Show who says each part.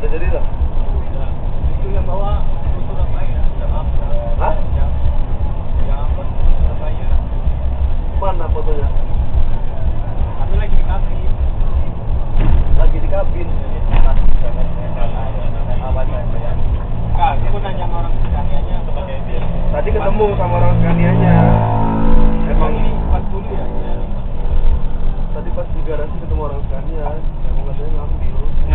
Speaker 1: jadi tuh.
Speaker 2: Itu yang bawa Surabaya.
Speaker 1: Hah?
Speaker 2: Yang upload Surabaya.
Speaker 1: Mana fotonya?
Speaker 2: Aku lagi di kabin.
Speaker 1: Lagi di kabin.
Speaker 2: Enggak, aku nanya sama orang Tangianya sebagai dia.
Speaker 1: Tadi ketemu sama